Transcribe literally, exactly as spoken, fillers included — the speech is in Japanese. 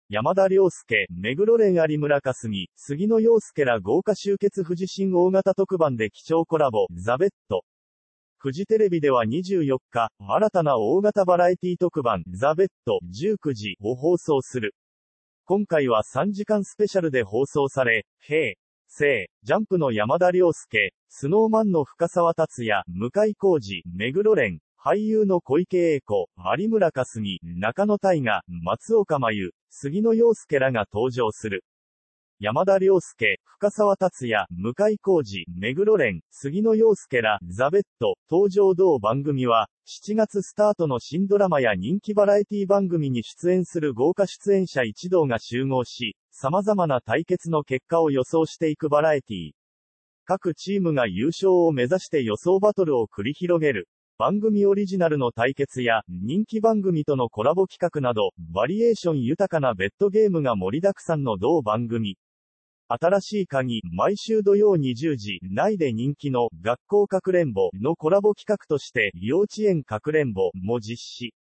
山田涼介、目黒蓮有村架純、杉野遥亮ら豪華集結富士新大型特番で貴重コラボ、ザ・ベッド。フジテレビではにじゅうよっか、新たな大型バラエティ特番、ザ・ベッド、じゅうくじを放送する。今回はさんじかんスペシャルで放送され、平成、ジャンプの山田涼介、スノーマンの深澤達也、向井康二、目黒蓮、俳優の小池栄子、有村架純、中野大河、松岡真優、杉野遥亮らが登場する。山田涼介、深澤達也、向井康二、目黒蓮、杉野遥亮ら、ザ・ベッド、登場同番組は、しちがつスタートの新ドラマや人気バラエティ番組に出演する豪華出演者一同が集合し、様々な対決の結果を予想していくバラエティ。各チームが優勝を目指して予想バトルを繰り広げる。番組オリジナルの対決や、人気番組とのコラボ企画など、バリエーション豊かなベッドゲームが盛りだくさんの同番組。新しい鍵、毎週土曜にじゅうじ、内で人気の、学校かくれんぼのコラボ企画として、幼稚園かくれんぼも実施。